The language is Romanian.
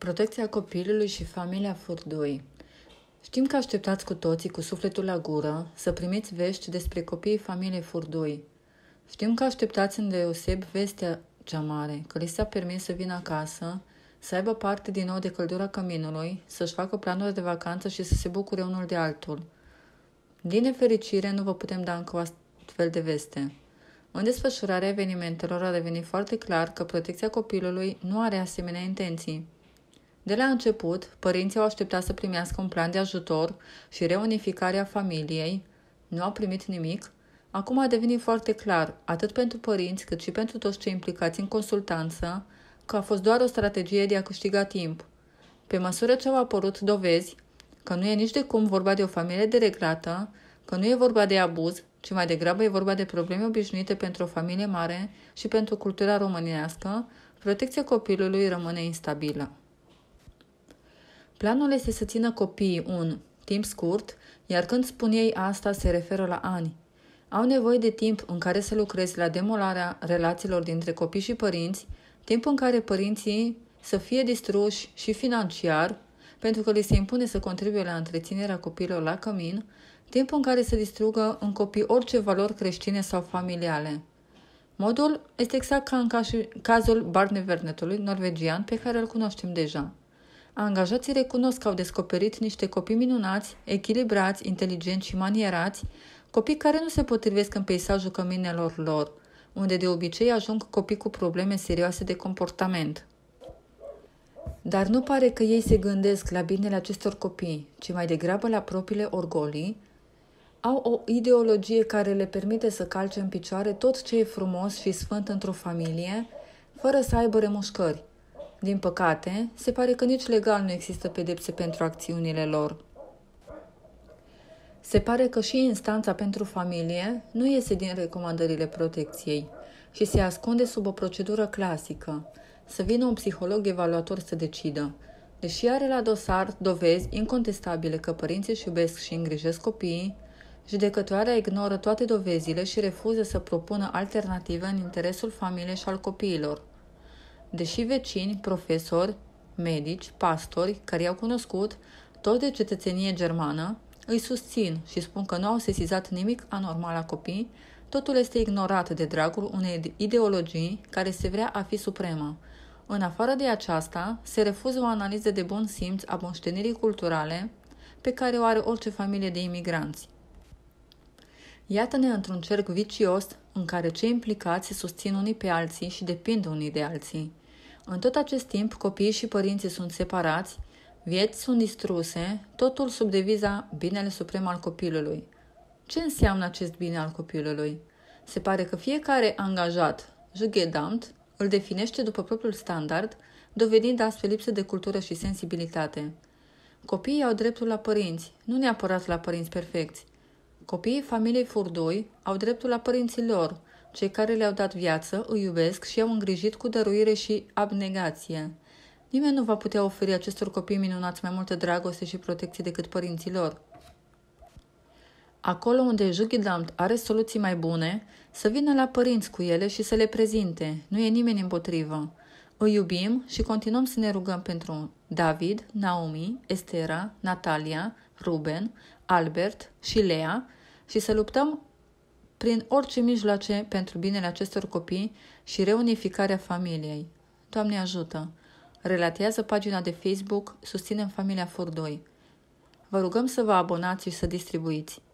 Protecția copilului și familia Furdui. Știm că așteptați cu toții, cu sufletul la gură, să primiți vești despre copiii familiei Furdui. Știm că așteptați îndeoseb vestea cea mare, că li s-a permis să vină acasă, să aibă parte din nou de căldura căminului, să-și facă planuri de vacanță și să se bucure unul de altul. Din nefericire, nu vă putem da încă o astfel de veste. În desfășurarea evenimentelor a devenit foarte clar că protecția copilului nu are asemenea intenții. De la început, părinții au așteptat să primească un plan de ajutor și reunificarea familiei. Nu au primit nimic. Acum a devenit foarte clar, atât pentru părinți cât și pentru toți cei implicați în consultanță, că a fost doar o strategie de a câștiga timp. Pe măsură ce au apărut dovezi că nu e nici de cum vorba de o familie dereglată, că nu e vorba de abuz, ci mai degrabă e vorba de probleme obișnuite pentru o familie mare și pentru cultura românească, protecția copilului rămâne instabilă. Planul este să țină copiii un timp scurt, iar când spun ei asta se referă la ani. Au nevoie de timp în care să lucreze la demolarea relațiilor dintre copii și părinți, timp în care părinții să fie distruși și financiar, pentru că li se impune să contribuie la întreținerea copiilor la cămin, timp în care să distrugă în copii orice valori creștine sau familiale. Modul este exact ca în cazul barnevernetului norvegian pe care îl cunoaștem deja. Angajații recunosc că au descoperit niște copii minunați, echilibrați, inteligenți și manierați, copii care nu se potrivesc în peisajul căminelor lor, unde de obicei ajung copii cu probleme serioase de comportament. Dar nu pare că ei se gândesc la binele acestor copii, ci mai degrabă la propriile orgolii. Au o ideologie care le permite să calce în picioare tot ce e frumos și sfânt într-o familie, fără să aibă remușcări. Din păcate, se pare că nici legal nu există pedepse pentru acțiunile lor. Se pare că și instanța pentru familie nu iese din recomandările protecției și se ascunde sub o procedură clasică, să vină un psiholog evaluator să decidă. Deși are la dosar dovezi incontestabile că părinții își iubesc și îngrijesc copiii, judecătoarea ignoră toate dovezile și refuză să propună alternative în interesul familiei și al copiilor. Deși vecini, profesori, medici, pastori, care i-au cunoscut, toți de cetățenie germană, îi susțin și spun că nu au sesizat nimic anormal la copii, totul este ignorat de dragul unei ideologii care se vrea a fi supremă. În afară de aceasta, se refuză o analiză de bun simț a moștenirii culturale pe care o are orice familie de imigranți. Iată-ne într-un cerc vicios în care cei implicați se susțin unii pe alții și depind unii de alții. În tot acest timp, copiii și părinții sunt separați, vieți sunt distruse, totul sub deviza binele suprem al copilului. Ce înseamnă acest bine al copilului? Se pare că fiecare angajat, Jugendamt, îl definește după propriul standard, dovedind astfel lipsă de cultură și sensibilitate. Copiii au dreptul la părinți, nu neapărat la părinți perfecți. Copiii familiei Furdui au dreptul la părinții lor, cei care le-au dat viață, îi iubesc și i-au îngrijit cu dăruire și abnegație. Nimeni nu va putea oferi acestor copii minunați mai multă dragoste și protecție decât părinții lor. Acolo unde Jugendamt are soluții mai bune, să vină la părinți cu ele și să le prezinte. Nu e nimeni împotrivă. Îi iubim și continuăm să ne rugăm pentru David, Naomi, Estera, Natalia, Ruben, Albert și Lea și să luptăm prin orice mijloace pentru binele acestor copii și reunificarea familiei. Doamne ajută! Relatează pagina de Facebook Susținem Familia Furdui. Vă rugăm să vă abonați și să distribuiți.